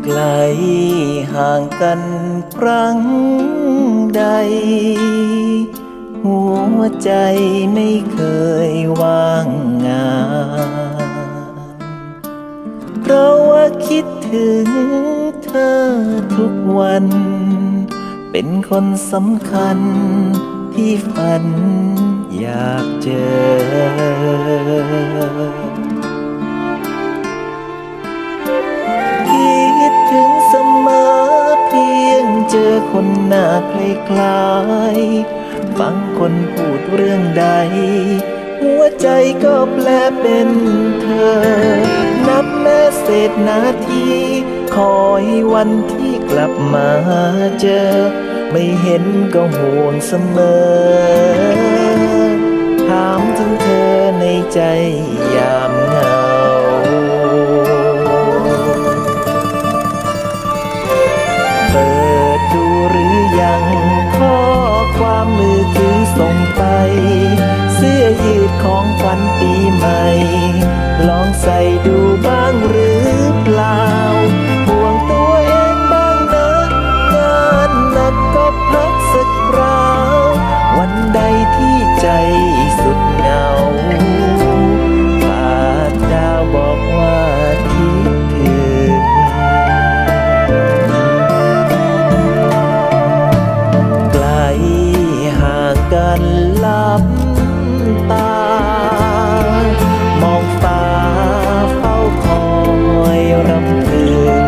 ไกลห่างกันครั้งใดหัวใจไม่เคยว่างงานเพราะว่าคิดถึงเธอทุกวันเป็นคนสำคัญที่ฝันอยากเจอคิดถึงเสมอเพียงเจอคนหน้าคล้ายๆฟังคนพูดเรื่องใดหัวใจก็แปลเป็นเธอนับแม้เศษนาทีคอยวันที่กลับมาเจอไม่เห็นก็ห่วงเสมอถามถึงเธอในใจยามเหงาเปิดดูหรือยังข้อความมือถือส่งไปเสื้อยืดของขวัญปีใหม่ลองใส่ดูบ้างหรือเปล่าห่วงตัวเองบ้างนะงานหนักก็พักสักคราววันใดที่ใจสุดเหงาฝากดาวบอกว่าคิดถึงไกลห่างกันลับตามองฟ้าเฝ้าคอยรำพึง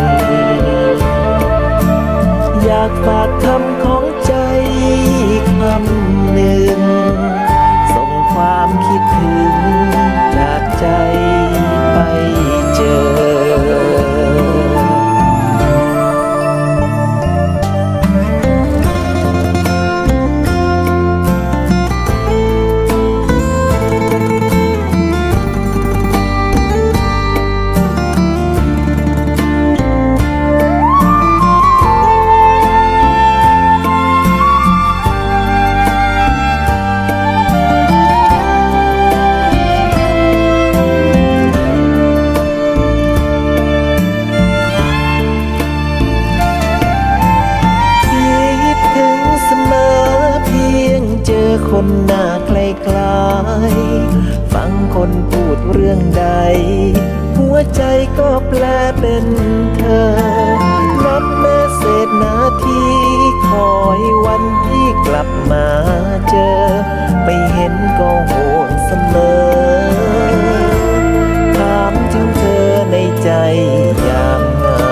อยากฝากคำของใจคำหนึ่งส่งความคิดถึงจากใจไปเจอคนหน้าคล้ายๆฟังคนพูดเรื่องใดหัวใจก็แปลเป็นเธอนับแม้เศษนาทีคอยวันที่กลับมาเจอไม่เห็นก็ห่วงเสมอถามถึงเธอในใจยามเหงา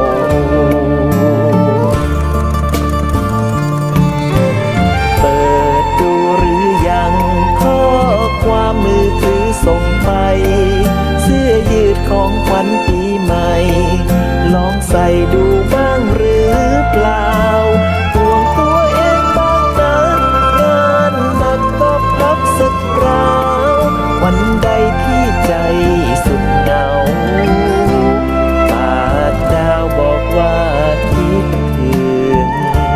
ความมือถือส่งไปเสื้อยืดของขวัญปีใหม่ลองใส่ดูบ้างหรือเปล่าห่วงตัวเองบ้างนะงานหนักก็พักสักคราววันใดที่ใจสุดเหงาปากดาวบอกว่าคิดถึง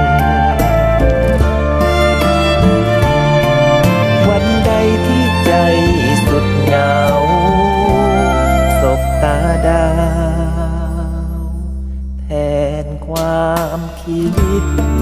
วันใดที่ใจสุดเหงาสบตาดาวแทนความคิด